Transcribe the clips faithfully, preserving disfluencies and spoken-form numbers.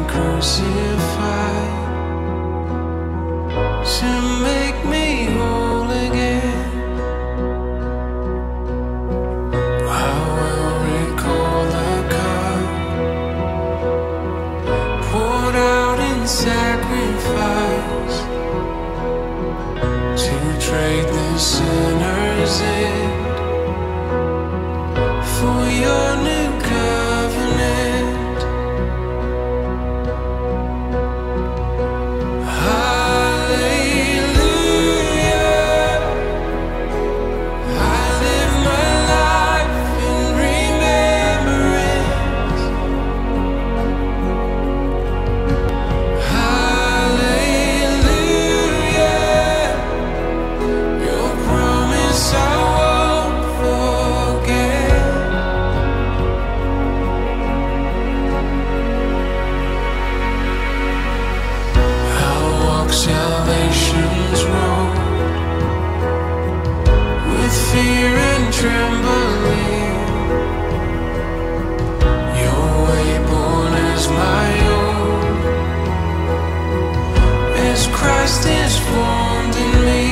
crucified to make me whole again. I will recall the cup poured out in sacrifice to trade the sinner's end for your new covenant. Salvation's road with fear and trembling, your way born as my own, as Christ is formed in me.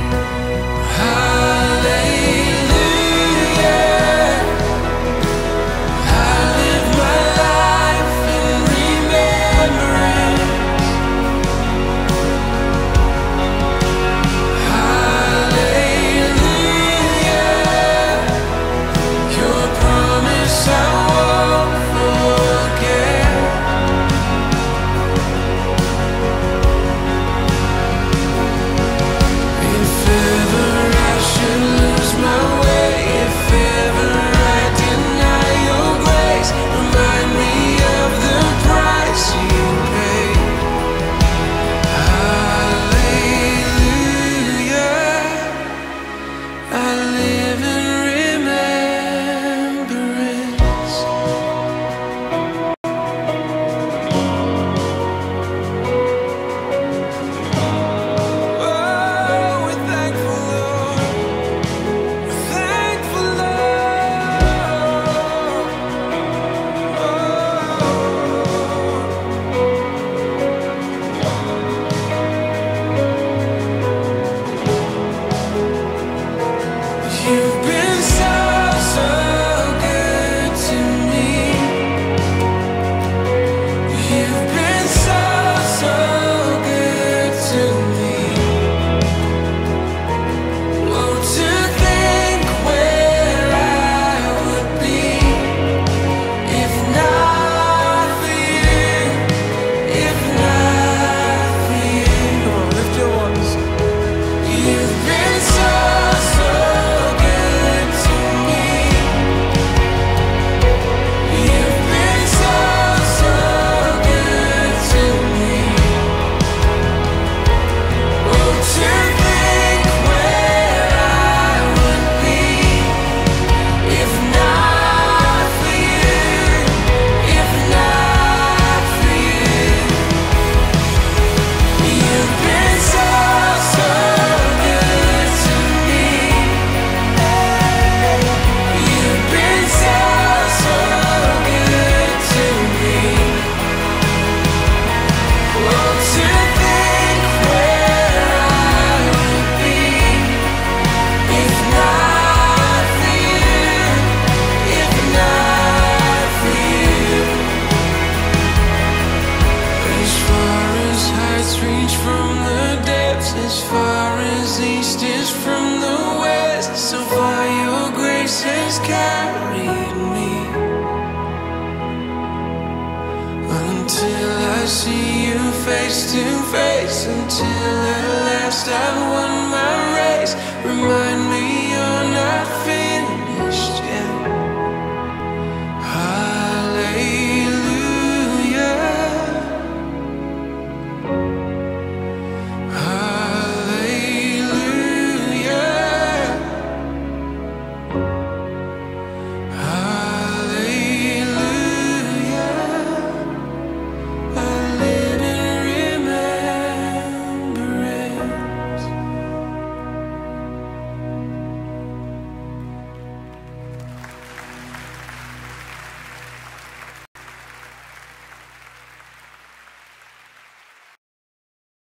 As far as east is from the west, so far your grace has carried me, until I see you face to face, until at last I've won my race. Remind me